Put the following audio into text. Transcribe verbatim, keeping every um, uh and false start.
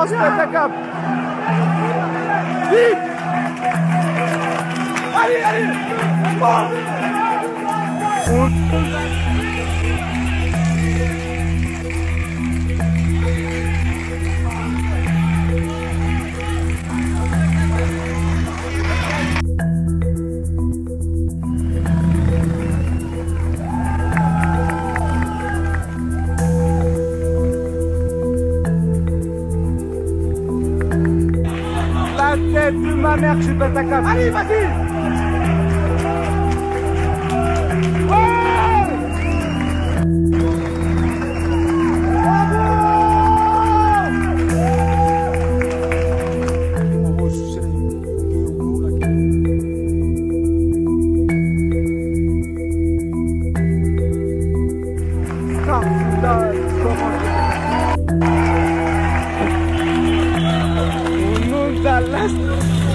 on se pète la cape. Vite. Allez, allez. Oh. La tête de ma mère que je pète la cape. Allez, vas-y. On nous a laissé.